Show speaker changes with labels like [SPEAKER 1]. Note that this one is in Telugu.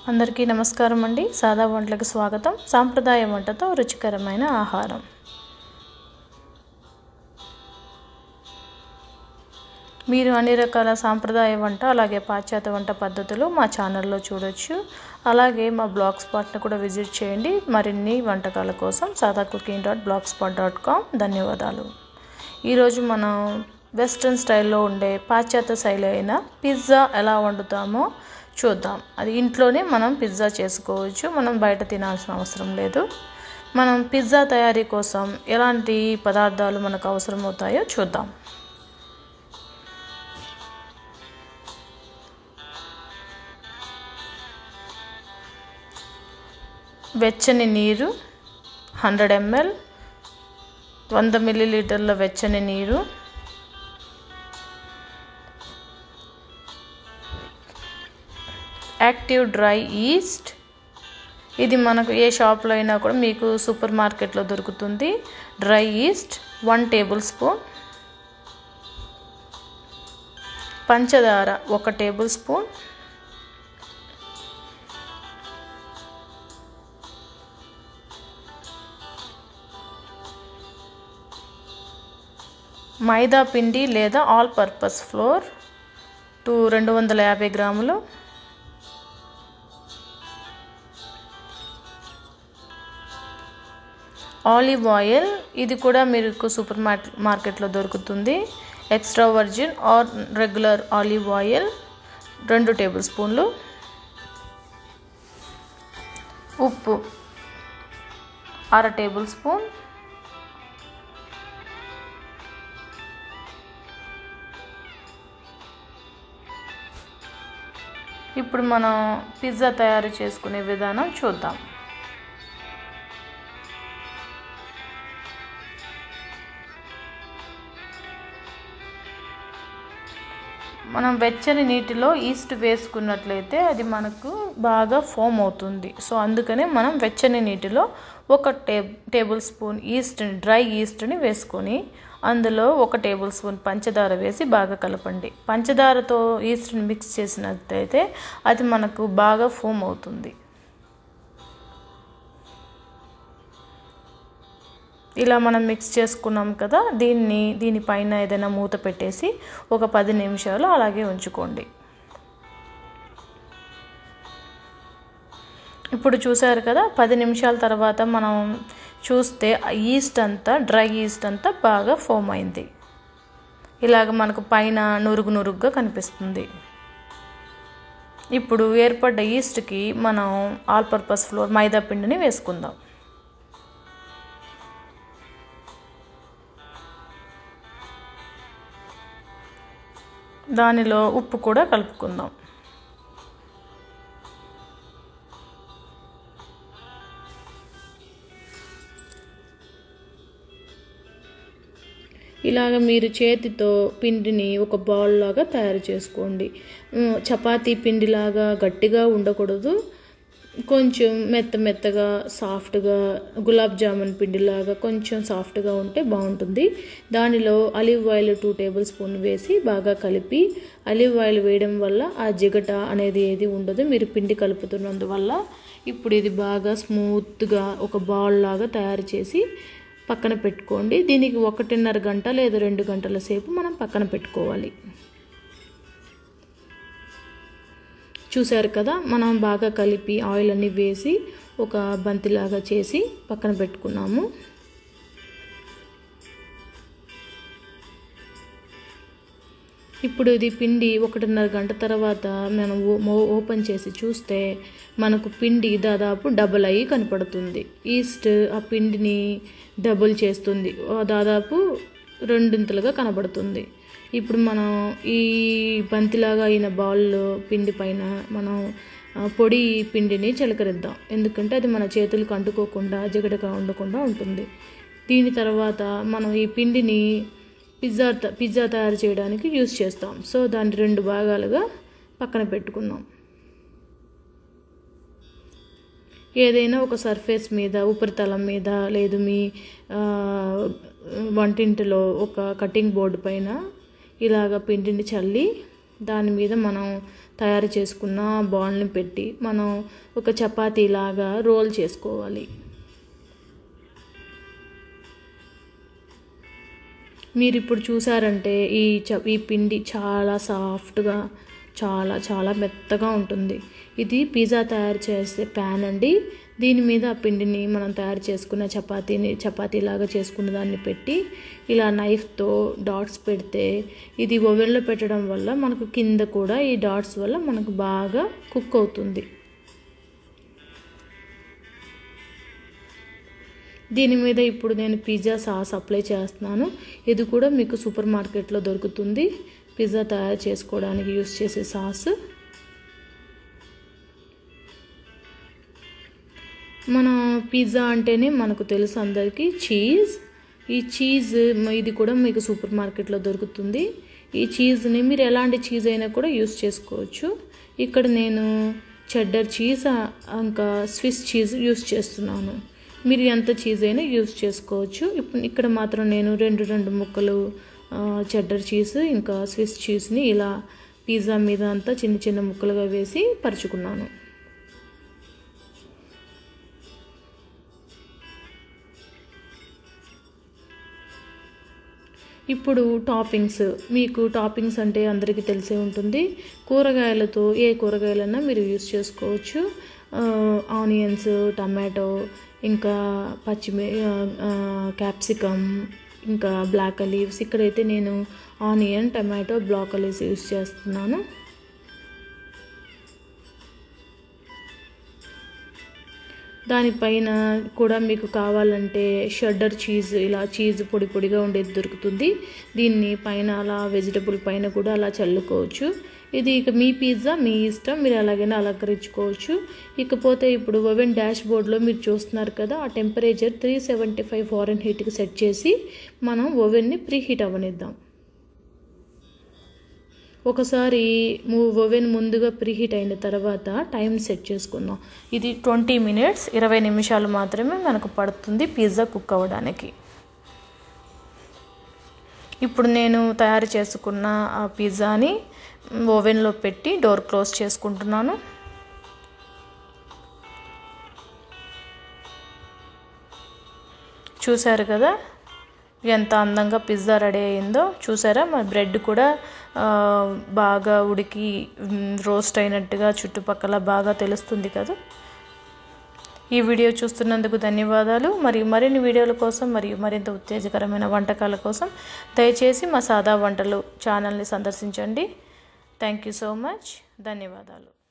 [SPEAKER 1] అందరికీ నమస్కారం అండి. సాదా వంటలకు స్వాగతం. సాంప్రదాయ వంటతో రుచికరమైన ఆహారం. మీరు అన్ని రకాల సాంప్రదాయ వంట అలాగే పాశ్చాత్య వంట పద్ధతులు మా ఛానల్లో చూడొచ్చు. అలాగే మా బ్లాగ్ స్పాట్ని కూడా విజిట్ చేయండి. మరిన్ని వంటకాల కోసం sadacooking.blogspot.com. ధన్యవాదాలు. ఈరోజు మనం వెస్ట్రన్ స్టైల్లో ఉండే పాశ్చాత్య శైలి అయిన పిజ్జా ఎలా వండుతామో చూద్దాం. అది ఇంట్లోనే మనం పిజ్జా చేసుకోవచ్చు. మనం బయట తినాల్సిన అవసరం లేదు. మనం పిజ్జా తయారీ కోసం ఎలాంటి పదార్థాలు మనకు అవసరం అవుతాయో చూద్దాం. వెచ్చని నీరు 100 ml, 100 ml వెచ్చని నీరు, యాక్టివ్ డ్రై ఈస్ట్. ఇది మనకు ఏ షాప్లో అయినా కూడా మీకు సూపర్ మార్కెట్లో దొరుకుతుంది. డ్రై ఈస్ట్ 1 టేబుల్ స్పూన్, పంచదార 1 టేబుల్ స్పూన్, మైదా పిండి లేదా ఆల్ పర్పస్ ఫ్లోర్ 250 గ్రాములు, ఆలివ్ ఆయిల్. ఇది కూడా మీకు సూపర్ మార్కెట్లో దొరుకుతుంది. Extra virgin or regular olive oil 2 టేబుల్ స్పూన్లు, ఉప్పు 1/2 టేబుల్ స్పూన్, ఇప్పుడు మనం పిజ్జా తయారు చేసుకునే విధానం చూద్దాం. మనం వెచ్చని నీటిలో ఈస్ట్ వేసుకున్నట్లయితే అది మనకు బాగా ఫోమ్ అవుతుంది. సో అందుకనే మనం వెచ్చని నీటిలో 1 టేబుల్ స్పూన్ ఈస్ట్ని, డ్రై ఈస్ట్ని వేసుకొని అందులో 1 టేబుల్ స్పూన్ పంచదార వేసి బాగా కలపండి. పంచదారతో ఈస్ట్ని మిక్స్ చేసినట్లయితే అది మనకు బాగా ఫోమ్ అవుతుంది. ఇలా మనం మిక్స్ చేసుకున్నాం కదా, దీనిపైన ఏదైనా మూత పెట్టేసి ఒక 10 నిమిషాలు అలాగే ఉంచుకోండి. ఇప్పుడు చూసారు కదా, 10 నిమిషాల తర్వాత మనం చూస్తే ఈస్ట్ అంతా, డ్రై ఈస్ట్ అంతా బాగా ఫోమ్ అయింది. ఇలాగ మనకు పైన నురుగుగా కనిపిస్తుంది. ఇప్పుడు ఏర్పడ్డ ఈస్ట్కి మనం ఆల్ పర్పస్ ఫ్లోర్ మైదా పిండిని వేసుకుందాం. దానిలో ఉప్పు కూడా కలుపుకుందాం. ఇలాగ మీరు చేతితో పిండిని ఒక బాల్ లాగా తయారు చేసుకోండి. చపాతీ పిండిలాగా గట్టిగా ఉండకూడదు, కొంచెం మెత్తగా సాఫ్ట్గా, గులాబ్ జామున్ పిండిలాగా కొంచెం సాఫ్ట్గా ఉంటే బాగుంటుంది. దానిలో ఆలివ్ ఆయిల్ 2 టేబుల్ స్పూన్ వేసి బాగా కలిపి, ఆలివ్ ఆయిల్ వేయడం వల్ల ఆ జిగట అనేది ఏది ఉండదు మీరు పిండి కలుపుతున్నందువల్ల. ఇప్పుడు ఇది బాగా స్మూత్గా ఒక బాల్ లాగా తయారు చేసి పక్కన పెట్టుకోండి. దీనికి 1.5 గంట లేదా 2 గంటల సేపు మనం పక్కన పెట్టుకోవాలి. చూసారు కదా, మనం బాగా కలిపి ఆయిల్ అన్ని వేసి ఒక బంతిలాగా చేసి పక్కన పెట్టుకున్నాము. ఇప్పుడు ఇది పిండి 1.5 గంట తర్వాత మనం ఓపెన్ చేసి చూస్తే మనకు పిండి దాదాపు డబుల్ అయ్యి కనపడుతుంది. ఈస్ట్ ఆ పిండిని డబుల్ చేస్తుంది, దాదాపు 2 కనబడుతుంది. ఇప్పుడు మనం ఈ బంతిలాగా అయిన బాల్ పిండి పైన మనం పొడి పిండిని చిలకరిద్దాం. ఎందుకంటే అది మన చేతులకు అంటుకోకుండా జిగటగా ఉండకుండా ఉంటుంది. దీని తర్వాత మనం ఈ పిండిని పిజ్జా తయారు చేయడానికి యూజ్ చేస్తాం. సో దాన్ని 2 భాగాలుగా పక్కన పెట్టుకుందాం. ఏదైనా ఒక సర్ఫేస్ మీద, ఉపరితలం మీద, లేదు మీ వంటింటిలో ఒక కటింగ్ బోర్డు పైన ఇలాగ పిండిని చల్లి దాని మీద మనం తయారు చేసుకున్న బాల్ని పెట్టి మనం ఒక చపాతీ లాగా రోల్ చేసుకోవాలి. మీరు ఇప్పుడు చూసారంటే ఈ పిండి చాలా సాఫ్ట్గా చాలా మెత్తగా ఉంటుంది. ఇది పిజ్జా తయారు చేసే ప్యాన్ అండి. దీని మీద ఆ పిండిని మనం తయారు చేసుకున్న చపాతీలాగా చేసుకున్న దాన్ని పెట్టి ఇలా నైఫ్తో డాట్స్ పెడితే ఇది ఓవెన్లో పెట్టడం వల్ల మనకు కింద కూడా ఈ డాట్స్ వల్ల మనకు బాగా కుక్ అవుతుంది. దీని మీద ఇప్పుడు నేను పిజ్జా సాస్ అప్లై చేస్తున్నాను. ఇది కూడా మీకు సూపర్ మార్కెట్లో దొరుకుతుంది. పిజ్జా తయారు చేసుకోవడానికి యూస్ చేసే సాస్. మన పిజ్జా అంటేనే మనకు తెలుసు అందరికీ చీజ్. ఈ చీజ్ ఇది కూడా మీకు సూపర్ మార్కెట్లో దొరుకుతుంది. ఈ చీజ్ని మీరు ఎలాంటి చీజ్ అయినా కూడా యూస్ చేసుకోవచ్చు. ఇక్కడ నేను చెడ్డర్ చీజ్ ఇంకా స్విస్ చీజ్ యూస్ చేస్తున్నాను. మీరు ఎంత చీజ్ అయినా యూస్ చేసుకోవచ్చు. ఇక్కడ మాత్రం నేను రెండు ముక్కలు చెడ్డర్ చీజ్ ఇంకా స్విస్ చీజ్ని ఇలా పిజ్జా మీద అంతా చిన్న ముక్కలుగా వేసి పరుచుకున్నాను. ఇప్పుడు టాపింగ్స్. మీకు టాపింగ్స్ అంటే అందరికీ తెలిసే ఉంటుంది. కూరగాయలతో ఏ కూరగాయలన్నా మీరు యూస్ చేసుకోవచ్చు. ఆనియన్స్, టమాటో, ఇంకా క్యాప్సికమ్, ఇంకా బ్లాక్ ఆలివ్స్. ఇక్కడైతే నేను onion, tomato, black olives use చేస్తున్నాను. దానిపైన కూడా మీకు కావాలంటే షెడ్డర్ చీజ్, ఇలా చీజ్ పొడిగా ఉండేది దొరుకుతుంది. దీన్ని పైన అలా వెజిటబుల్ పైన కూడా అలా చల్లుకోవచ్చు. ఇది ఇక మీ పిజ్జా మీ ఇష్టం, మీరు ఎలాగైనా అలంకరించుకోవచ్చు. ఇకపోతే ఇప్పుడు ఓవెన్ డాష్ బోర్డ్లో మీరు చూస్తున్నారు కదా, ఆ టెంపరేచర్ 375 ఫారెన్హీట్కి సెట్ చేసి మనం ఓవెన్ని ప్రీహీట్ అవ్వనిద్దాం. ఒకసారి ఓవెన్ ముందుగా ప్రీహీట్ అయిన తర్వాత టైం సెట్ చేసుకుందాం. ఇది 20 మినిట్స్ 20 నిమిషాలు మాత్రమే మనకు పడుతుంది పిజ్జా కుక్ అవ్వడానికి. ఇప్పుడు నేను తయారు చేసుకున్న ఆ పిజ్జాని ఓవెన్లో పెట్టి డోర్ క్లోజ్ చేసుకుంటున్నాను. చూశారు కదా ఎంత అందంగా పిజ్జా రెడీ అయిందో. చూసారా, మా బ్రెడ్ కూడా బాగా ఉడికి రోస్ట్ అయినట్టుగా చుట్టుపక్కల బాగా తెలుస్తుంది కదా. ఈ వీడియో చూస్తున్నందుకు ధన్యవాదాలు. మరియు మరిన్ని వీడియోల కోసం మరియు మరింత ఉత్తేజకరమైన వంటకాల కోసం దయచేసి మా సాదా వంటలు ఛానల్ని సందర్శించండి. Thank you so much. ధన్యవాదాలు.